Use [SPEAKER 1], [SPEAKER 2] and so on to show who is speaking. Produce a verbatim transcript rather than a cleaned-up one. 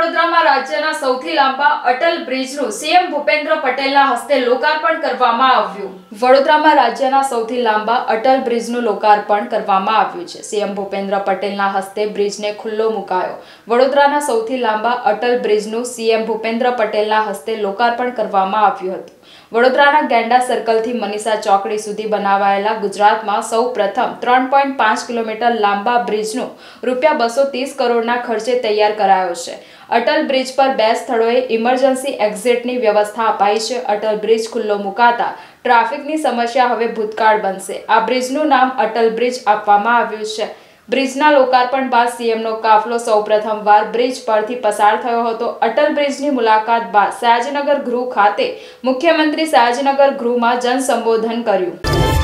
[SPEAKER 1] વડોદરામાં રાજ્યના સૌથી લાંબા અટલ બ્રિજનું સીએમ ભૂપેન્દ્ર પટેલના હસ્તે લોકાર્પણ કરવામાં આવ્યું। વડોદરામાં રાજ્યના સૌથી લાંબા અટલ બ્રિજનું લોકાર્પણ કરવામાં આવ્યું છે। સીએમ ભૂપેન્દ્ર પટેલના હસ્તે બ્રિજને ખુલ્લો મુકાયો। વડોદરાના સૌથી લાંબા અટલ બ્રિજનું સીએમ ભૂપેન્દ્ર પટેલના હસ્તે લોકાર્પણ કરવામાં આવ્યું હતું। વડોદરાના ગેંડા સર્કલથી મનીષા ચોકડી સુધી બનાવાયેલા ગુજરાતમાં સૌ પ્રથમ ત્રણ પોઈન્ટ પાંચ કિલોમીટર લાંબા બ્રિજનું રૂપિયા બસો ત્રીસ કરોડના ખર્ચે તૈયાર કરાયો છે। અટલ બ્રિજ પર બે સ્થળોએ ઇમરજન્સી એક્ઝિટની વ્યવસ્થા અપાઈ છે। અટલ બ્રિજ ખુલ્લો મુકાતા ટ્રાફિકની સમસ્યા હવે ભૂતકાળ બનશે। આ બ્રિજનું નામ અટલ બ્રિજ આપવામાં આવ્યું છે। બ્રિજના લોકાર્પણ બાદ સીએમનો કાફલો સૌપ્રથમ વાર બ્રિજ પરથી પસાર થયો હતો। અટલ બ્રિજની મુલાકાત બાદ સયાજીનગર ગૃહ ખાતે મુખ્યમંત્રી સયાજીનગર ગૃહમાં જનસંબોધન કર્યું।